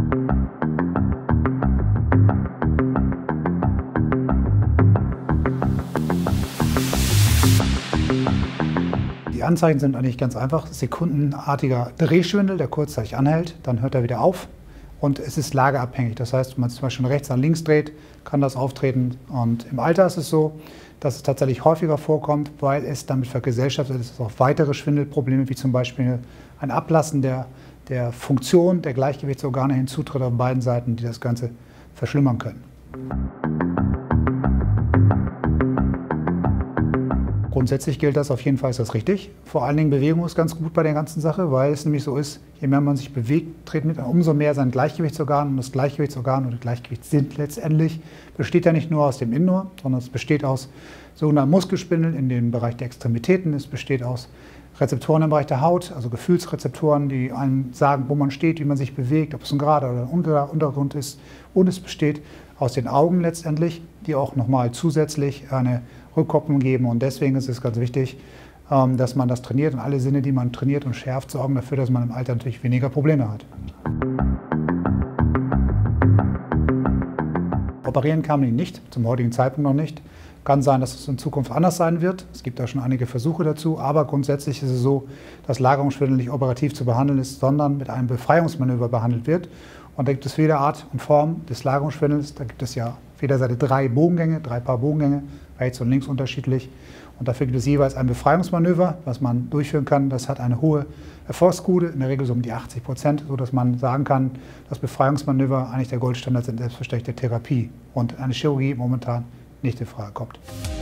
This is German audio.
Die Anzeichen sind eigentlich ganz einfach. Sekundenartiger Drehschwindel, der kurzzeitig anhält, dann hört er wieder auf und es ist lageabhängig. Das heißt, wenn man zum Beispiel von rechts nach links dreht, kann das auftreten. Und im Alter ist es so, dass es tatsächlich häufiger vorkommt, weil es damit vergesellschaftet ist, auch weitere Schwindelprobleme, wie zum Beispiel ein Ablassen der Funktion der Gleichgewichtsorgane hinzutritt auf beiden Seiten, die das Ganze verschlimmern können. Grundsätzlich gilt das, auf jeden Fall ist das richtig. Vor allen Dingen Bewegung ist ganz gut bei der ganzen Sache, weil es nämlich so ist, je mehr man sich bewegt, tritt mit umso mehr sein Gleichgewichtsorgan. Und das Gleichgewichtsorgan oder Gleichgewichtssinn letztendlich besteht ja nicht nur aus dem Innenohr, sondern es besteht aus sogenannten Muskelspindeln in dem Bereich der Extremitäten. Es besteht aus Rezeptoren im Bereich der Haut, also Gefühlsrezeptoren, die einem sagen, wo man steht, wie man sich bewegt, ob es ein gerader oder ein ungerader Untergrund ist. Und es besteht aus den Augen letztendlich, die auch nochmal zusätzlich eine Rückkopplung geben. Und deswegen ist es ganz wichtig, dass man das trainiert und alle Sinne, die man trainiert und schärft, sorgen dafür, dass man im Alter natürlich weniger Probleme hat. Operieren kann man ihn nicht, zum heutigen Zeitpunkt noch nicht. Kann sein, dass es in Zukunft anders sein wird. Es gibt da schon einige Versuche dazu, aber grundsätzlich ist es so, dass Lagerungsschwindel nicht operativ zu behandeln ist, sondern mit einem Befreiungsmanöver behandelt wird. Und da gibt es für jede Art und Form des Lagerungsschwindels, da gibt es ja auf jeder Seite 3 Bogengänge, 3 Paar Bogengänge, rechts und links unterschiedlich. Und dafür gibt es jeweils ein Befreiungsmanöver, was man durchführen kann. Das hat eine hohe Erfolgsquote, in der Regel so um die 80%, sodass man sagen kann, dass Befreiungsmanöver eigentlich der Goldstandard sind, selbstverständlich der Therapie und eine Chirurgie momentan nicht in Frage kommt.